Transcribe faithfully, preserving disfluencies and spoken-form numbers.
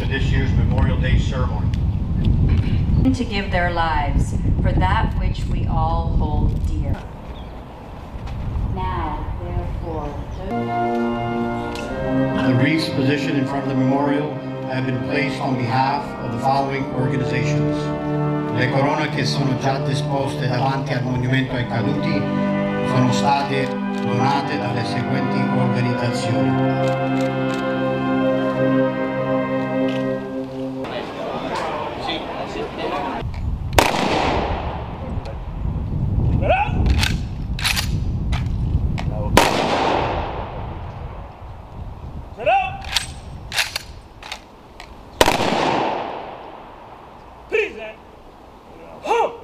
for this year's Memorial Day ceremony. To give their lives for that which we all hold dear. Now, therefore, The wreaths positioned in front of the memorial have been placed on behalf of the following organizations. Le corone che sono già disposte davanti al monumento ai caduti sono state donate dalle seguenti organizzazioni. Oh!